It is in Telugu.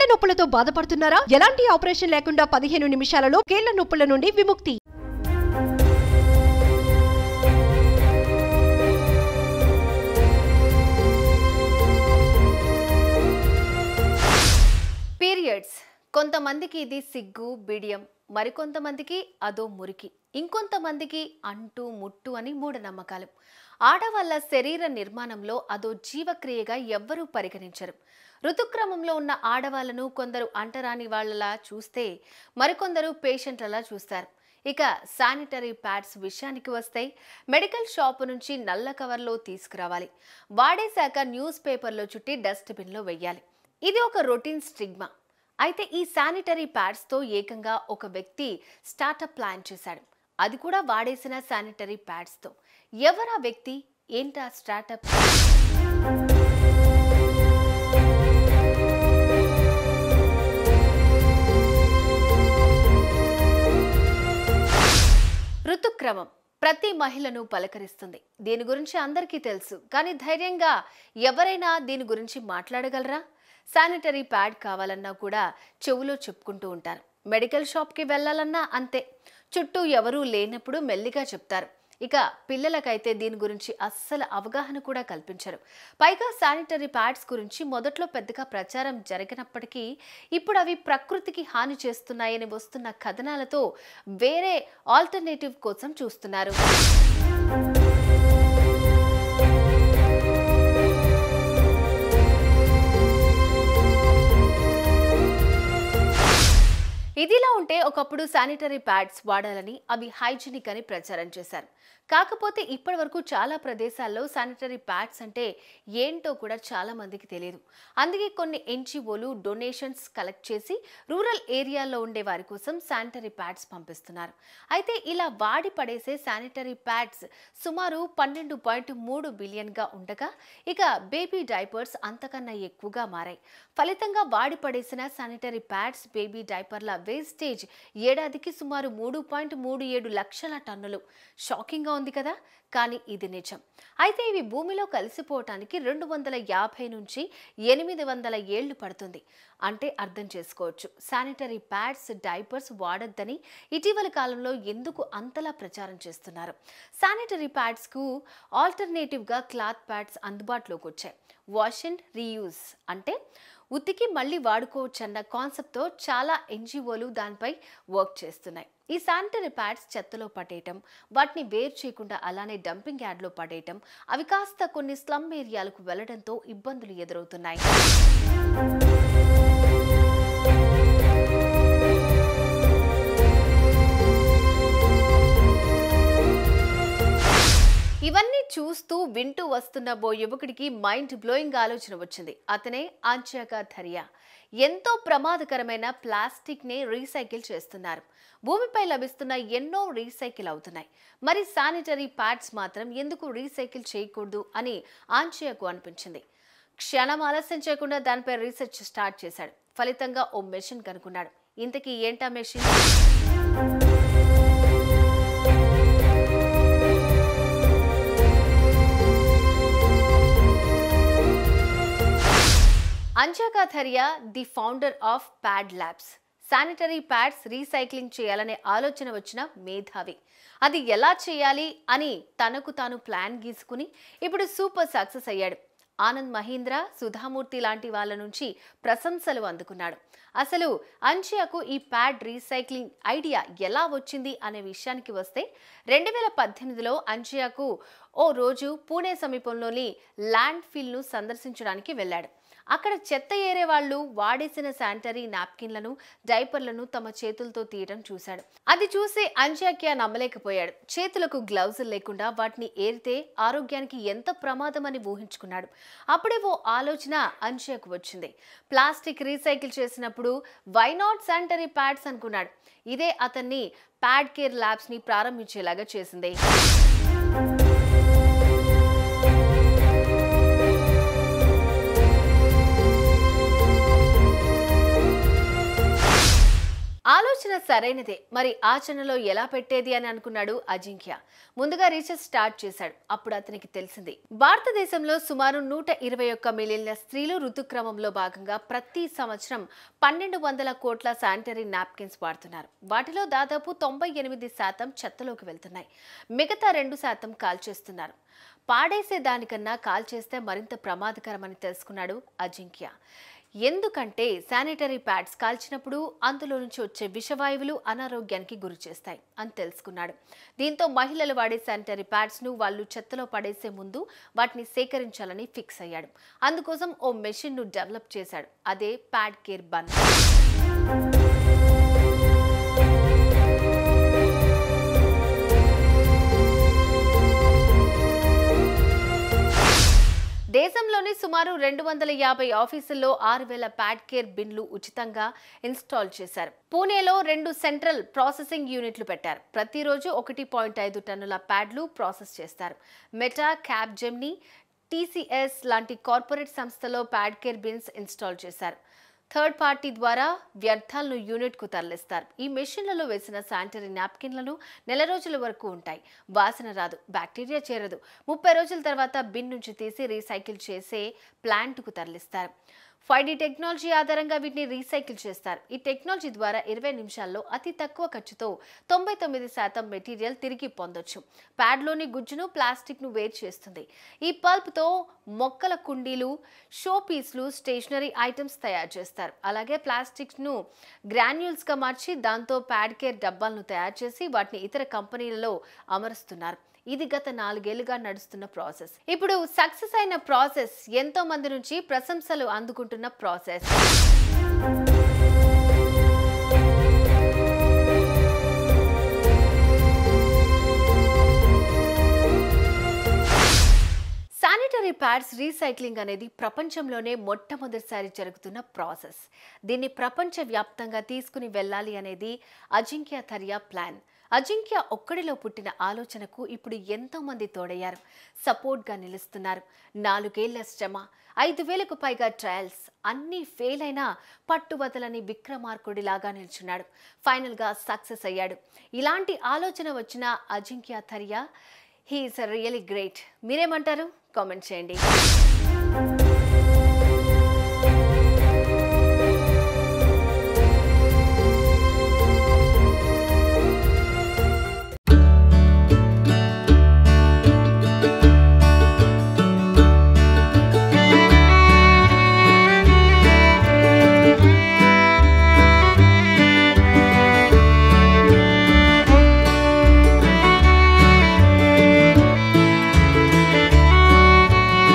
నొప్పులతో బాధపడుతున్నారా? ఎలాంటి ఆపరేషన్ లేకుండా 15 నిమిషాలలో కీళ్ల నొప్పుల నుండి విముక్తి. పీరియడ్స్ కొంతమందికి ఇది సిగ్గు బిడియం, మరికొంతమందికి అదో మురికి, ఇంకొంతమందికి అంటూ ముట్టు అని మూఢనమ్మకాలు. ఆడవాళ్ళ శరీర నిర్మాణంలో అదో జీవక్రియగా ఎవ్వరూ పరిగణించరు. ఋతుక్రమంలో ఉన్న ఆడవాళ్లను కొందరు అంటరాని వాళ్లలా చూస్తే మరికొందరు పేషెంట్లలా చూస్తారు. ఇక శానిటరీ ప్యాడ్స్ విషయానికి వస్తే మెడికల్ షాపు నుంచి నల్ల కవర్లో తీసుకురావాలి. వాడేశాక న్యూస్ పేపర్లో చుట్టి డస్ట్బిన్లో వెయ్యాలి. ఇది ఒక రొటీన్ స్టిగ్మా. అయితే ఈ శానిటరీ ప్యాడ్స్తో ఏకంగా ఒక వ్యక్తి స్టార్టప్ ప్లాన్ చేశాడు. అది కూడా వాడేసిన శానిటరీ ప్యాడ్స్తో. ఎవరా వ్యక్తి, ఏంటా స్టార్టప్? ఋతుక్రమం ప్రతి మహిళను పలకరిస్తుంది. దీని గురించి అందరికీ తెలుసు, కానీ ధైర్యంగా ఎవరైనా దీని గురించి మాట్లాడగలరా? శానిటరీ ప్యాడ్ కావాలన్నా కూడా చెవులో చెప్పుకుంటూ ఉంటారు. మెడికల్ షాప్కి వెళ్ళాలన్నా అంతే, చుట్టూ ఎవరూ లేనప్పుడు మెల్లిగా చెప్తారు. ఇక పిల్లలకైతే దీని గురించి అస్సలు అవగాహన కూడా కల్పించరు. పైగా శానిటరీ ప్యాడ్స్ గురించి మొదట్లో పెద్దగా ప్రచారం జరిగినప్పటికీ ఇప్పుడు అవి ప్రకృతికి హాని చేస్తున్నాయని వస్తున్న కథనాలతో వేరే ఆల్టర్నేటివ్ కోసం చూస్తున్నారు. ఇదిలా ఉంటే ఒకప్పుడు శానిటరీ ప్యాడ్స్ వాడాలని, అవి హైజీనిక్ అని ప్రచారం చేశారు. కాకపోతే ఇప్పటి వరకు చాలా ప్రదేశాల్లో శానిటరీ ప్యాడ్స్ అంటే ఏంటో కూడా చాలా మందికి తెలియదు. అందుకే కొన్ని ఎన్జిఓలు డొనేషన్స్ కలెక్ట్ చేసి రూరల్ ఏరియాల్లో ఉండే వారి కోసం శానిటరీ ప్యాడ్స్ పంపిస్తున్నారు. అయితే ఇలా వాడి పడేసే శానిటరీ ప్యాడ్స్ సుమారు 12.3 బిలియన్గా ఉండగా ఇక బేబీ డైపర్స్ అంతకన్నా ఎక్కువగా మారాయి. ఫలితంగా వాడి పడేసిన శానిటరీ ప్యాడ్స్, బేబీ డైపర్ల వేస్టేజ్ ఏడాదికి సుమారు 3.37 లక్షల టన్నులు. షాకింగ్గా ఉంది కదా, కానీ ఇది నిజం. అయితే ఇవి భూమిలో కలిసిపోవటానికి 250 నుంచి 800 ఏళ్లు పడుతుంది. అంటే అర్థం చేసుకోవచ్చు శానిటరీ ప్యాడ్స్, డైపర్స్ వాడొద్దని ఇటీవల కాలంలో ఎందుకు అంతలా ప్రచారం చేస్తున్నారు. శానిటరీ ప్యాడ్స్కు ఆల్టర్నేటివ్గా క్లాత్ ప్యాడ్స్ అందుబాటులోకి వచ్చాయి. వాష్ అండ్ రీయూజ్ అంటే ఉతికి మళ్ళీ వాడుకోవచ్చన్న కాన్సెప్ట్తో చాలా ఎన్జిఓలు దానిపై వర్క్ చేస్తున్నాయి. ఈ శానిటరీ ప్యాడ్స్ చెత్తలో పడేయటం, వాటిని వేరు చేయకుండా అలానే డంపింగ్ యార్డ్లో పడేయటం, అవి కాస్త కొన్ని స్లమ్ ఏరియాలకు వెళ్లడంతో ఇబ్బందులు ఎదురవుతున్నాయి. ఇవన్నీ చూస్తూ వింటూ వస్తున్న ఓ యువకుడికి మైండ్ బ్లోయింగ్ ఆలోచన వచ్చింది. అతనే ధరియా. ఎంతో ప్రమాదకరమైన ప్లాస్టిక్ని రీసైకిల్ చేస్తున్నారు. భూమిపై లభిస్తున్న ఎన్నో రీసైకిల్ అవుతున్నాయి. మరి శానిటరీ ప్యాడ్స్ మాత్రం ఎందుకు రీసైకిల్ చేయకూడదు అని ఆంచయాకు అనిపించింది. క్షణం ఆలస్యం చేయకుండా దానిపై రీసెర్చ్ స్టార్ట్ చేశాడు. ఫలితంగా ఓ మెషిన్ కనుక్కున్నాడు. ఇంతకీ ఏంటా machine? Dhariya the founder of pad labs. Sanitary pads recycling చేయాలనే ఆలోచన వచ్చిన మేధావి. అది ఎలా చేయాలి అని తనకు తాను ప్లాన్ గీసుకుని ఇప్పుడు సూపర్ సక్సెస్ అయ్యాడు. ఆనంద్ మహీంద్ర, సుధామూర్తి లాంటి వాళ్ళ నుంచి ప్రశంసలు అందుకున్నాడు. అసలు అంచియాకు ఈ ప్యాడ్ రీసైక్లింగ్ ఐడియా ఎలా వచ్చింది అనే విషయానికి వస్తే 2018లో అంచియాకు ఓ రోజు పూణే సమీపంలోని ల్యాండ్ ఫిల్ను సందర్శించడానికి వెళ్ళాడు. అక్కడ చెత్త ఏరే వాళ్ళు వాడేసిన శానిటరీ నాప్కిన్లను, డైపర్లను తమ చేతులతో తీయడం చూశాడు. అది చూసి అంచియాకి నమ్మలేకపోయాడు. చేతులకు గ్లౌజులు లేకుండా వాటిని ఏరితే ఆరోగ్యానికి ఎంత ప్రమాదమని ఊహించుకున్నాడు. అప్పుడే ఓ ఆలోచన అంచియాకు వచ్చింది. ప్లాస్టిక్ రీసైకిల్ చేసినప్పుడు వై నాట్ శానిటరీ ప్యాడ్స్ అనుకున్నాడు. ఇదే అతన్ని ప్యాడ్ కేర్ ల్యాబ్స్ ని ప్రారంభించేలాగా చేసింది. ఆలోచన ఆలోచన సరైనదే, మరి ఆచరణలో ఎలా పెట్టేది అని అనుకున్నాడు అజింక్య. ముందుగా రీసెర్చ్ స్టార్ట్ చేశాడు. అప్పుడు అతనికి తెలిసింది, భారతదేశంలో సుమారు 121 మిలియన్ల స్త్రీలు ఋతుక్రమంలో భాగంగా ప్రతి సంవత్సరం 1200 కోట్ల శానిటరీ నాప్కిన్స్ వాడుతున్నారు. వాటిలో దాదాపు 98% చెత్తలోకి వెళ్తున్నాయి. మిగతా 2% కాల్చేస్తున్నారు. పాడేసే దానికన్నా కాల్చేస్తే మరింత ప్రమాదకరమని తెలుసుకున్నాడు అజింక్య. ఎందుకంటే శానిటరీ ప్యాడ్స్ కాల్చినప్పుడు అందులో నుంచి వచ్చే విషవాయువులు అనారోగ్యానికి గురి చేస్తాయి అని తెలుసుకున్నాడు. దీంతో మహిళలు వాడే శానిటరీ ప్యాడ్స్ను వాళ్ళు చెత్తలో పడేసే ముందు వాటిని సేకరించాలని ఫిక్స్ అయ్యాడు. అందుకోసం ఓ మెషిన్ను డెవలప్ చేశాడు. అదే ప్యాడ్ కేర్ బన్. దేశంలోని సుమారు 250 ఆఫీసుల్లో 6000 ప్యాడ్ కేర్ బిన్లు ఉచితంగా ఇన్స్టాల్ చేశారు. పూణేలో 2 సెంట్రల్ ప్రాసెసింగ్ యూనిట్లు పెట్టారు. ప్రతిరోజు 1.5 టన్నుల ప్యాడ్లు ప్రాసెస్ చేస్తారు. మెటా, క్యాబ్ జెమ్నీ, టీసీఎస్ లాంటి కార్పొరేట్ సంస్థలో ప్యాడ్ కేర్ బిన్స్ ఇన్స్టాల్ చేశారు. థర్డ్ పార్టీ ద్వారా వ్యర్థాలను యూనిట్కు తరలిస్తారు. ఈ మెషిన్లలో వేసిన శానిటరీ నాప్కిన్లను నెల రోజుల వరకు ఉంటాయి. వాసన రాదు, బ్యాక్టీరియా చేరదు. 30 రోజుల తర్వాత బిన్ నుంచి తీసి రీసైకిల్ చేసే ప్లాంట్కు తరలిస్తారు. 5D టెక్నాలజీ ఆధారంగా వీటిని రీసైకిల్ చేస్తారు. ఈ టెక్నాలజీ ద్వారా 20 నిమిషాల్లో అతి తక్కువ ఖర్చుతో 99% మెటీరియల్ తిరిగి పొందొచ్చు. ప్యాడ్లోని గుజ్జును, ప్లాస్టిక్ను వేరు చేస్తుంది. ఈ పల్ప్తో మొక్కల కుండీలు, షో పీస్లు, స్టేషనరీ ఐటమ్స్ తయారు చేస్తారు. అలాగే ప్లాస్టిక్ను గ్రాన్యూల్స్గా మార్చి దాంతో ప్యాడ్ కేర్ డబ్బాలను తయారు చేసి వాటిని ఇతర కంపెనీలలో అమరుస్తున్నారు. ఇది గత 4 ఏళ్లుగా నడుస్తున్న ప్రాసెస్. ఇప్పుడు సక్సెస్ అయిన ప్రాసెస్, ఎంతో మంది నుంచి ప్రశంసలు అందుకుంటున్న ప్రాసెస్. శానిటరీ ప్యాడ్స్ రీసైక్లింగ్ అనేది ప్రపంచంలోనే మొట్టమొదటిసారి జరుగుతున్న ప్రాసెస్. దీన్ని ప్రపంచవ్యాప్తంగా తీసుకుని వెళ్ళాలి అనేది అజింక్య థరియా ప్లాన్. అజింక్య ఒక్కడిలో పుట్టిన ఆలోచనకు ఇప్పుడు ఎంతో మంది తోడయ్యారు, సపోర్ట్గా నిలుస్తున్నారు. 4 ఏళ్ల శ్రమ, 5000కు పైగా ట్రయల్స్, అన్నీ ఫెయిల్ అయినా పట్టుబదలని విక్రమార్కుడిలాగా నిల్చున్నాడు. ఫైనల్గా సక్సెస్ అయ్యాడు. ఇలాంటి ఆలోచన వచ్చిన Ajinkya Dhariya, he is really great. మీరేమంటారు? కామెంట్ చేయండి.